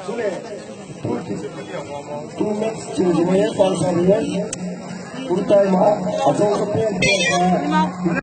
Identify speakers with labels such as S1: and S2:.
S1: 2 minutes to the way, 1 minute. Full time,